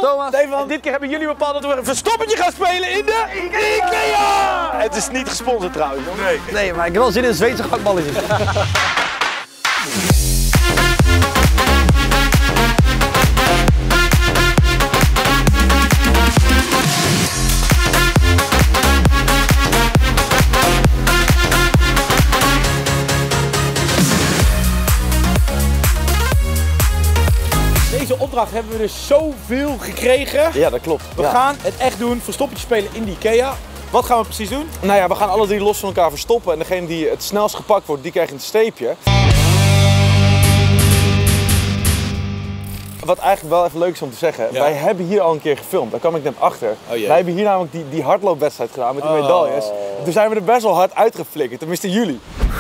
Thomas. Stefan. Dit keer hebben jullie bepaald dat we een verstoppertje gaan spelen in de IKEA! Het is niet gesponsord trouwens. Nee. Nee, maar ik heb wel zin in Zweedse gakballetjes. Deze opdracht hebben we dus zoveel gekregen. Ja, dat klopt. We gaan het echt doen, verstoppertje spelen in de IKEA. Wat gaan we precies doen? Nou ja, we gaan alle drie los van elkaar verstoppen en degene die het snelst gepakt wordt, die krijgt een streepje. Wat eigenlijk wel even leuk is om te zeggen, wij hebben hier al een keer gefilmd, daar kwam ik net achter. Wij hebben hier namelijk die hardloopwedstrijd gedaan met die medailles. En toen zijn we er best wel hard uitgeflikkerd, tenminste jullie.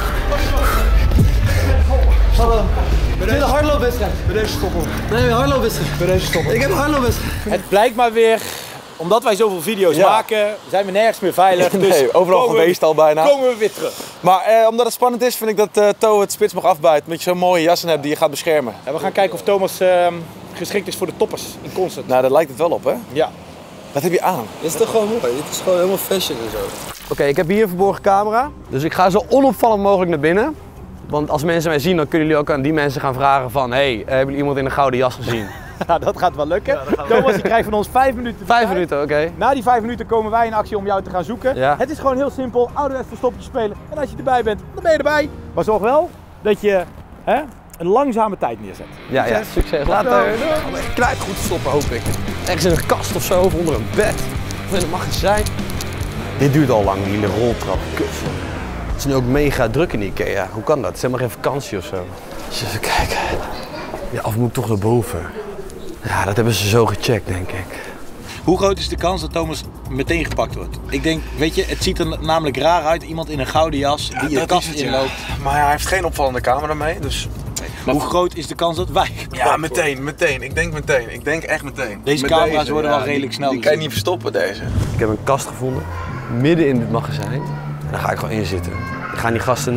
Dit is een hardloopwedstrijd. Bij deze stoppen. Nee, een hardloopwedstrijd. Bij deze stoppen. Ik heb een hardloopwedstrijd. Het blijkt maar weer, omdat wij zoveel video's maken, zijn we nergens meer veilig. Dus nee, overal geweest al bijna. Komen we weer terug. Maar omdat het spannend is, vind ik dat To het spits mag afbijten. Omdat je zo'n mooie jas hebt die je gaat beschermen. En we gaan kijken of Thomas geschikt is voor de toppers in concert. Nou, daar lijkt het wel op, hè? Ja. Wat heb je aan? Dit is toch gewoon mooi? Dit is gewoon helemaal fashion en zo. Oké, ik heb hier een verborgen camera. Dus ik ga zo onopvallend mogelijk naar binnen. Want als mensen mij zien, dan kunnen jullie ook aan die mensen gaan vragen van... Hey, hebben jullie iemand in een gouden jas gezien? Ja, dat gaat wel lukken. Ja, Thomas, je krijgt van ons 5 minuten. 5 minuten, oké. Na die 5 minuten komen wij in actie om jou te gaan zoeken. Ja. Het is gewoon heel simpel, ouderwets verstoppertje spelen. En als je erbij bent, dan ben je erbij. Maar zorg wel dat je een langzame tijd neerzet. Ja, ja, succes. Later. Knijp goed stoppen, hoop ik. Ergens in een kast of zo, of onder een bed. Of in een magazijn. Dit duurt al lang, die roltrap. Kut. Het is nu ook mega druk in IKEA. Hoe kan dat? Het is helemaal geen vakantie of zo. Dus even kijken. Ja, of moet ik toch naar boven? Ja, dat hebben ze zo gecheckt, denk ik. Hoe groot is de kans dat Thomas meteen gepakt wordt? Ik denk, weet je, het ziet er namelijk raar uit. Iemand in een gouden jas die de kast inloopt. Maar hij heeft geen opvallende camera mee, dus... Maar hoe groot is de kans dat wij gepakt worden? meteen. Ik denk meteen. Ik denk echt meteen. Deze camera's worden wel redelijk snel. Die kan je niet verstoppen, deze. Ik heb een kast gevonden, midden in dit magazijn. En daar ga ik gewoon in zitten. Ik ga die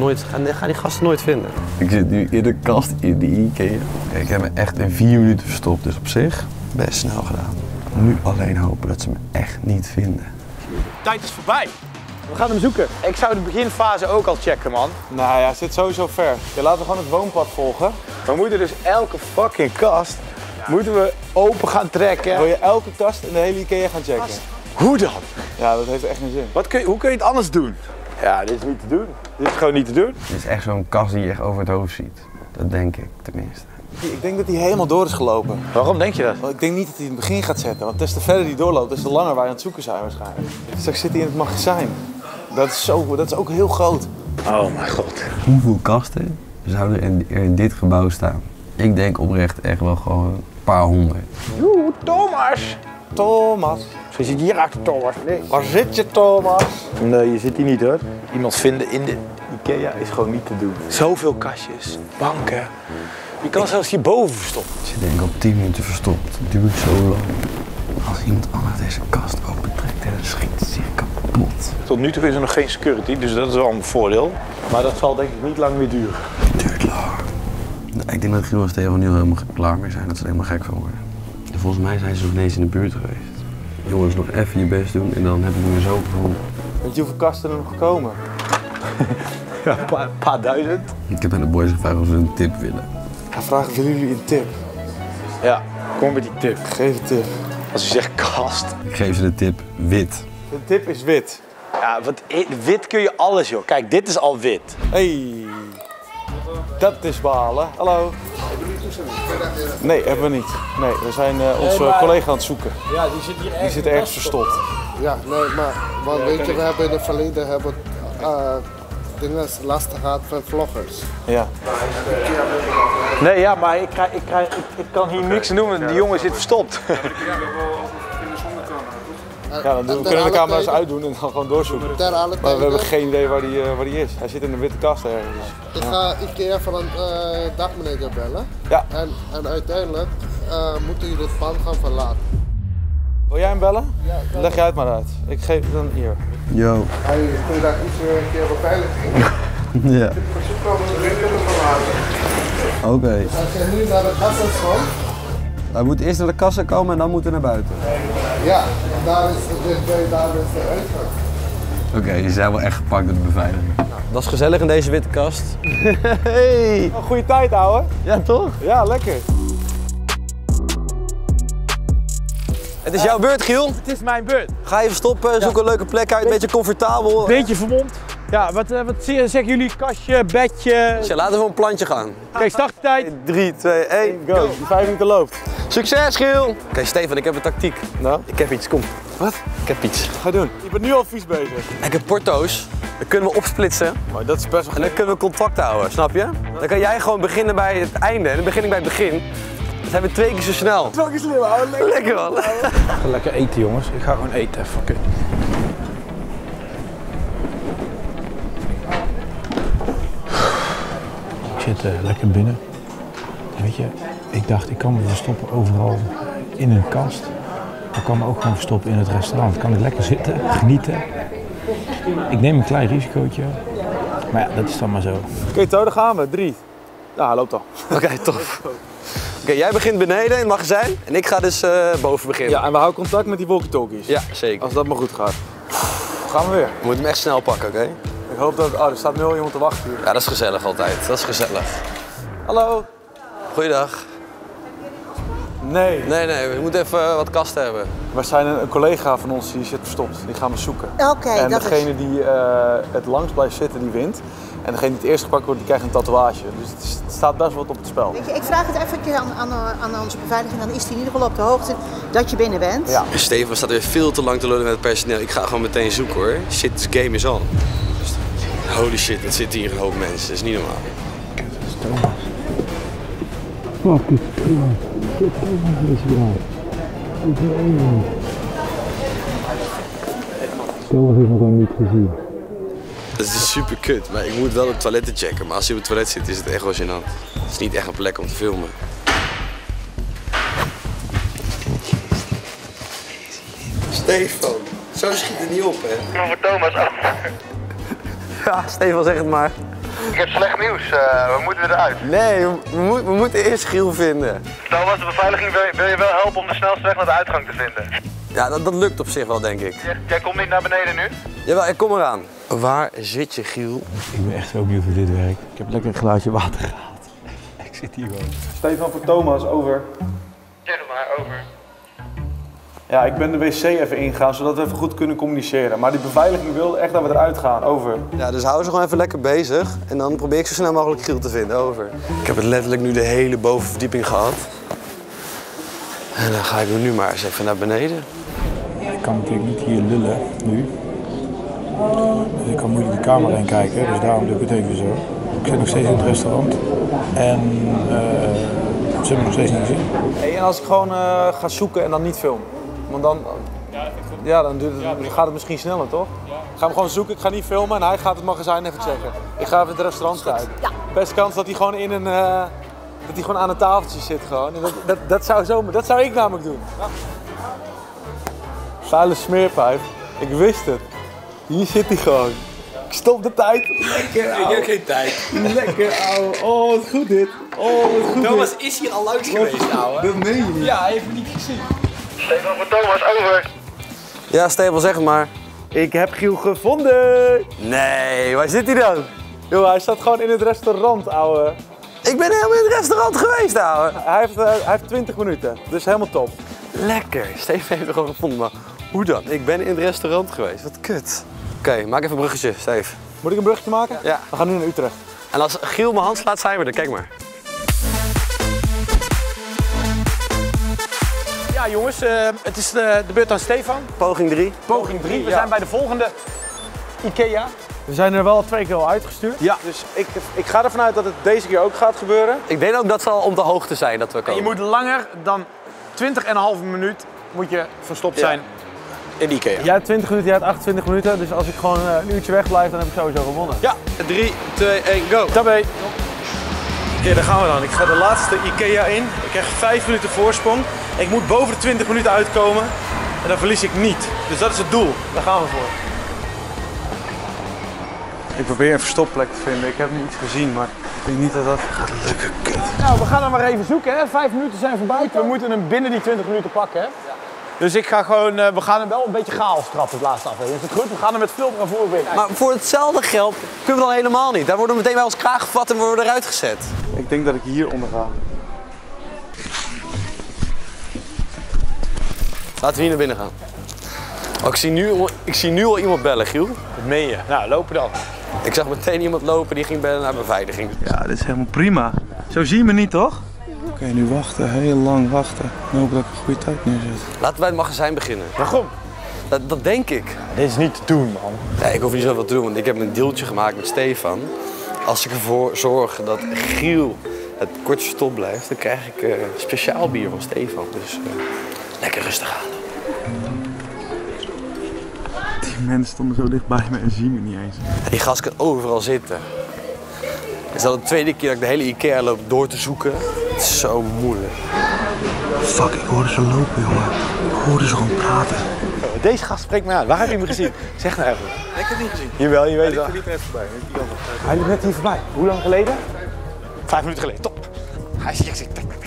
gasten nooit vinden. Ik zit nu in de kast in de IKEA. Ik heb me echt in 4 minuten verstopt, dus op zich best snel gedaan. Nu alleen hopen dat ze me echt niet vinden. Tijd is voorbij. We gaan hem zoeken. Ik zou de beginfase ook al checken, man. Nou ja, het zit sowieso ver. Ja, laten we gewoon het woonpad volgen. We moeten dus elke fucking kast moeten we open gaan trekken. Wil je elke kast in de hele IKEA gaan checken? Hoe dan? Ja, dat heeft echt geen zin. Hoe kun je het anders doen? Ja, dit is niet te doen. Dit is gewoon niet te doen. Dit is echt zo'n kast die je echt over het hoofd ziet. Dat denk ik tenminste. Ik denk dat hij helemaal door is gelopen. Waarom denk je dat? Want ik denk niet dat hij in het begin gaat zetten. Want des te verder hij doorloopt, des te langer wij aan het zoeken zijn waarschijnlijk. Straks zit hij in het magazijn. Dat is ook heel groot. Oh mijn god. Hoeveel kasten zouden er in dit gebouw staan? Ik denk oprecht echt wel gewoon een paar honderd. Joe, Thomas! Thomas. Ze zit hier achter, Thomas. Nee. Waar zit je, Thomas? Nee, je zit hier niet, hoor. Iemand vinden in de IKEA is gewoon niet te doen. Zoveel kastjes, banken. Je kan zelfs hierboven verstoppen. Ik zit denk ik op 10 minuten verstopt. Dat duurt zo lang. Als iemand anders deze kast opentrekt, dan schiet het zich kapot. Tot nu toe is er nog geen security, dus dat is wel een voordeel. Maar dat zal denk ik niet lang meer duren. Het duurt lang. Nou, ik denk dat Giel en Stefan nu al helemaal klaar mee zijn, dat ze er helemaal gek van worden. En volgens mij zijn ze nog ineens in de buurt geweest. Jongens, nog even je best doen en dan hebben we er zo gevonden. Weet je hoeveel kasten er nog komen? Ja, een paar duizend. Ik heb aan de boys gevraagd of ze een tip willen. Ik ga vragen, willen jullie een tip? Ja, kom met die tip. Geef een tip. Als je zegt kast. Ik geef ze de tip wit. De tip is wit. Ja, wit kun je alles, joh. Kijk, dit is al wit. Hey, dat is balen. Hallo. Nee, hebben we niet. Nee, we zijn onze collega aan het zoeken. Ja, die zit hier ergens. Die zit ergens verstopt. Ja, nee, maar weet je, we hebben in het verleden dingen lastig gehad van vloggers. Ja. Nee, ja, maar ik kan hier niks doen. Die jongen zit verstopt. Ja, dan kunnen we de camera's uitdoen en dan gewoon doorzoeken. Maar we hebben geen idee waar die is. Hij zit in een witte kast ergens. Ik ga IKEA van een dagmanager bellen. Ja. En uiteindelijk moeten jullie het pand gaan verlaten. Wil jij hem bellen? Ja. Leg jij het maar uit. Ik geef het dan hier. Yo. Hey, kun je daar iets een keer beveiliging? Ja. Ik verzoek om de winkel te verlaten. Oké. Dus als je nu naar de gasten komt, Hij moet eerst naar de kassa komen en dan moet hij naar buiten. Ja, daar is de uitgang. Oké, die zijn wel echt gepakt door de beveiliging. Dat is gezellig in deze witte kast. Hey. Een goede tijd, ouwe. Ja, toch? Ja, lekker. Het is jouw beurt, Giel. Het is mijn beurt. Ga even stoppen, zoek een leuke plek uit, een beetje comfortabel. Beetje vermomd. Ja, wat zeggen jullie? Kastje, bedje? Dus laten we een plantje gaan. Oké, starttijd. 3, 2, 1, Go. Die 5 minuten loopt. Succes, Giel! Oké, Stefan, ik heb een tactiek. Nou? Ik heb iets, kom. Wat? Ik heb iets. Ga doen. Je bent nu al vies bezig. Ik heb porto's. Dan kunnen we opsplitsen. Maar dat is best wel En dan kunnen we contact houden, snap je? Dan kan jij gewoon beginnen bij het einde en dan begin ik bij het begin. Dan zijn we 2 keer zo snel. Toch is slim, ouwe. Lekker man. Ik ga lekker eten, jongens. Ik ga gewoon eten. Fuck it. Ik zit lekker binnen. Weet je, ik dacht ik kan me verstoppen overal in een kast. Ik kan me ook gewoon verstoppen in het restaurant. Kan ik lekker zitten, genieten. Ik neem een klein risicootje. Maar ja, dat is dan maar zo. Oké, Toon, daar gaan we. 3. Ja, hij loopt al. Oké, tof. Oké, jij begint beneden in het magazijn en ik ga dus boven beginnen. Ja, en we houden contact met die walkie-talkies. Ja, zeker. Als dat maar goed gaat. Gaan we weer. We moeten hem echt snel pakken, oké? Ik hoop dat... Oh, er staat nu al iemand te wachten hier. Ja, dat is gezellig altijd. Dat is gezellig. Hallo. Goeiedag. Nee. Nee, we moeten even wat kasten hebben. We zijn een collega van ons die zit verstopt. Die gaan we zoeken. Oké, en dat degene die het langst blijft zitten, die wint. En degene die het eerst gepakt wordt, die krijgt een tatoeage. Dus het staat best wel wat op het spel. Weet je, ik vraag het even aan onze beveiliging, dan is hij in ieder geval op de hoogte dat je binnen bent. Ja. Steven staat weer veel te lang te lullen met het personeel. Ik ga gewoon meteen zoeken hoor. Shit, this game is on. Holy shit, het zit hier een hoop mensen. Dat is niet normaal. Thomas heeft me gewoon niet gezien. Dat is super kut, maar ik moet wel de toiletten checken. Maar als hij op het toilet zit, is het echt wel gênant. Het is niet echt een plek om te filmen. Stefan, zo schiet het niet op, hè? Over Thomas af. Ja, Stefan, zeg het maar. Ik heb slecht nieuws. We moeten eruit. Nee, we moeten eerst Giel vinden. Thomas, de beveiliging wil je wel helpen om de snelste weg naar de uitgang te vinden. Ja, dat lukt op zich wel, denk ik. Jij komt niet naar beneden nu? Jawel, ik kom eraan. Waar zit je, Giel? Ik ben echt zo benieuwd voor dit werk. Ik heb lekker een glaasje water gehaald. Ik zit hier gewoon. Stefan voor Thomas, over. Zeg het maar, over. Ja, ik ben de wc even ingegaan, zodat we even goed kunnen communiceren. Maar die beveiliging wil echt dat we eruit gaan, over. Ja, dus hou ze gewoon even lekker bezig. En dan probeer ik zo snel mogelijk Giel te vinden, over. Ik heb het letterlijk nu de hele bovenverdieping gehad. En dan ga ik nu maar eens even naar beneden. Ik kan natuurlijk niet hier lullen, nu. Dus ik kan moeilijk de camera in kijken, dus daarom doe ik het even zo. Ik zit nog steeds in het restaurant. En ze hebben me nog steeds niet gezien. Hey, en als ik gewoon ga zoeken en dan niet film? Want dan, ja, dan gaat het misschien sneller, toch? Ik ga hem gewoon zoeken, ik ga niet filmen en hij gaat het magazijn even checken. Ik ga even het restaurant kijken. Ja. Beste kans dat hij gewoon in een, dat hij gewoon aan een tafeltje zit gewoon. En dat zou ik namelijk doen. Vuile smeerpijp. Ik wist het. Hier zit hij gewoon. Ik stop de tijd. Lekker, ouwe. Ik heb geen tijd. Lekker, ouwe. Oh, wat goed dit. Oh, wat goed Thomas dit. is hier al langs geweest, ouwe. Dat meen je niet. Ja, hij heeft me niet gezien. Stefan voor Thomas, over. Ja, Stefan, zeg het maar. Ik heb Giel gevonden. Nee, waar zit hij dan? Joh, hij staat gewoon in het restaurant, ouwe. Ik ben helemaal in het restaurant geweest, ouwe. Hij heeft 20 minuten, dus helemaal top. Lekker. Steven heeft het gewoon gevonden, maar hoe dan? Ik ben in het restaurant geweest. Wat kut. Oké, maak even een bruggetje, Steve. Moet ik een bruggetje maken? Ja. We gaan nu naar Utrecht. En als Giel mijn hand slaat, zijn we er. Kijk maar. Ja jongens, het is de beurt aan Stefan. Poging 3. Poging 3. We Ja. zijn bij de volgende IKEA. We zijn er wel 2 keer al uitgestuurd. Ja. Dus ik ga ervan uit dat het deze keer ook gaat gebeuren. Ik denk ook dat ze al om de hoogte zijn dat we En komen. je moet langer dan 20,5 minuut moet je verstopt zijn in de IKEA. Jij hebt 20 minuten, jij hebt 28 minuten. Dus als ik gewoon een uurtje wegblijf, dan heb ik sowieso gewonnen. Ja. 3, 2, 1, go. Tabé. Ja, daar gaan we dan. Ik ga de laatste IKEA in. Ik krijg 5 minuten voorsprong. Ik moet boven de 20 minuten uitkomen. En dan verlies ik niet. Dus dat is het doel. Daar gaan we voor. Ik probeer een verstopplek te vinden. Ik heb niet iets gezien, maar ik denk niet dat dat gaat lukken. Kut. Nou, we gaan hem maar even zoeken, hè. 5 minuten zijn voorbij. We moeten hem binnen die 20 minuten pakken, hè. Ja. Dus ik ga gewoon, we gaan hem wel een beetje chaos trappen, het laatste aflevering. Is het goed? We gaan hem met veel bravoure winnen. Maar voor hetzelfde geld kunnen we dan helemaal niet. Daar worden we meteen bij ons kraag gevat en worden we eruit gezet. Ik denk dat ik hier onder ga. Laten we hier naar binnen gaan. Oh, ik zie nu al iemand bellen, Giel. Dat meen je. Nou, lopen dan. Ik zag meteen iemand lopen die ging bellen naar beveiliging. Ja, dit is helemaal prima. Zo zie je me niet, toch? Oké, nu wachten. Heel lang wachten. En hopen dat ik een goede tijd neerzet. Laten we bij het magazijn beginnen. Waarom? Dat denk ik. Dit is niet te doen, man. Ja, ik hoef niet zoveel te doen, want ik heb een deeltje gemaakt met Stefan. Als ik ervoor zorg dat Giel het kortste stop blijft, dan krijg ik speciaal bier van Stefan. Dus lekker rustig aan. Die mensen stonden zo dicht bij me en zien me niet eens. Die gast kan overal zitten. Het is al de tweede keer dat ik de hele IKEA loop door te zoeken. Het is zo moeilijk. Fuck, ik hoorde ze lopen, jongen. Ik hoorde ze gewoon praten. Deze gast spreekt me aan. Waar heb je me gezien? Zeg nou even. Ik heb het niet gezien. Jawel, je weet wel. Hij liep net voorbij. Hij liep net hier voorbij. Hoe lang geleden? 5 minuten geleden. Top. Hij zegt... Ze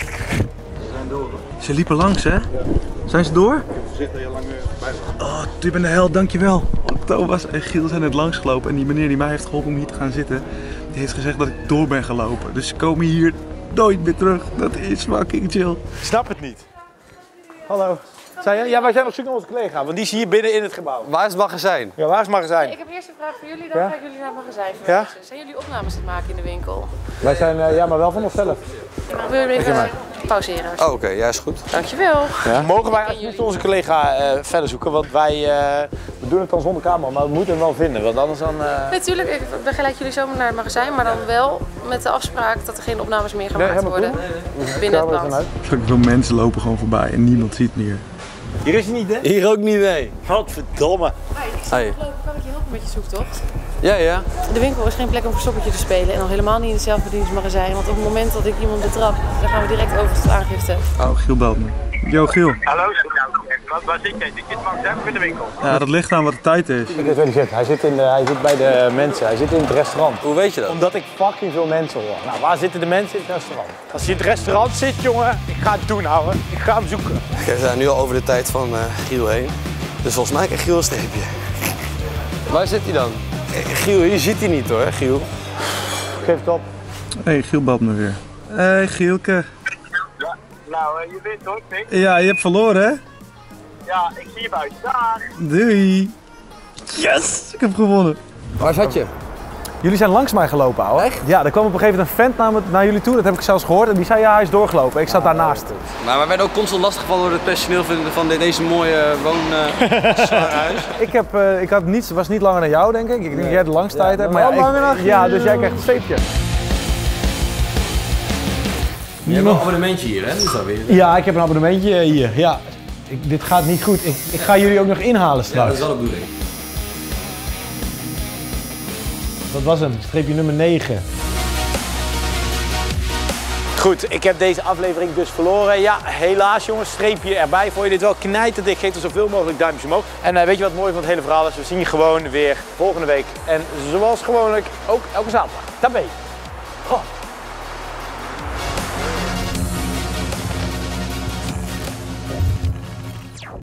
zijn door. Ze liepen langs, hè? Ja. Zijn ze door? Ze zitten heel lang bij me. Oh, je bent de held, dankjewel. Thomas en Giel zijn net langsgelopen en die meneer die mij heeft geholpen om hier te gaan zitten, die heeft gezegd dat ik door ben gelopen. Dus ze komen hier nooit meer terug. Dat is fucking chill. Ik snap het niet. Hallo. Zei je? Ja, wij zijn op zoek naar onze collega, want die is hier binnen in het gebouw. Waar is het magazijn? Ja, waar is het magazijn? Ik heb eerst een vraag voor jullie, dan ga ik jullie naar het magazijn. Ja? Zijn jullie opnames te maken in de winkel? Wij zijn, ja, maar wel van onszelf. Wil je even pauzeren? Oh, oké, ja, is goed. Dankjewel. Ja. Mogen wij alsjeblieft onze collega verder zoeken, want wij we doen het dan zonder camera, maar we moeten hem wel vinden, want anders dan... Natuurlijk, ik begeleid jullie zomaar naar het magazijn, maar dan wel met de afspraak dat er geen opnames meer gemaakt worden binnen het pand. Veel mensen lopen gewoon voorbij en niemand ziet me hier. Hier is hij niet, hè? Hier ook niet, nee. Wat verdomme. Hey. Kan ik je helpen met je zoektocht? Ja, ja. De winkel is geen plek om verstoppertje te spelen en al helemaal niet in het zelfbedieningsmagazijn. Want op het moment dat ik iemand betrap, dan gaan we direct over tot aangifte. Oh, Giel belt me. Yo, Giel. Hallo, waar zit jij? Zit je in het magazijn of in de winkel? Ja, dat ligt aan wat de tijd is. Ik weet waar hij zit. Hij zit bij de mensen. Hij zit in het restaurant. Hoe weet je dat? Omdat ik fucking veel mensen hoor. Nou, waar zitten de mensen in het restaurant? Als hij in het restaurant zit, jongen, ik ga het doen, ouwe. Ik ga hem zoeken. Kijk, we zijn nu al over de tijd van Giel heen. Dus volgens mij krijgt Giel een streepje. Waar zit hij dan? Giel, hier zit hij niet hoor, Giel. Geef het op. Hey, Giel belt me weer. Hey, Gielke. Ja, nou, je wint hoor, Pik. Ja, je hebt verloren, hè? Ja, ik zie je buiten. Dag! Doei. Yes, ik heb gewonnen. Waar zat je? Jullie zijn langs mij gelopen, ouwe. Echt? Ja, er kwam op een gegeven moment een vent naar jullie toe, dat heb ik zelfs gehoord. En die zei, ja, hij is doorgelopen. Ik zat daarnaast. Maar wij werden ook constant lastiggevallen door het personeel van deze mooie woonhuis. Ik was niet langer dan jou, denk ik. Ik denk dat jij de langste tijd hebt. Maar ja, dus jij krijgt een streepje. Je hebt een abonnementje hier, hè? Is dat weer? Ja, ik heb een abonnementje hier. Ja. Dit gaat niet goed. Ik ga jullie ook nog inhalen straks. Ja, dat is wel de bedoeling. Dat was hem, streepje nummer 9. Goed, ik heb deze aflevering dus verloren. Ja, helaas jongens, streepje erbij. Vond je dit wel knijterdik? Geef er zoveel mogelijk duimpjes omhoog. En weet je wat mooi van het hele verhaal is? We zien je gewoon weer volgende week. En zoals gewoonlijk ook elke zaterdag. Tabé.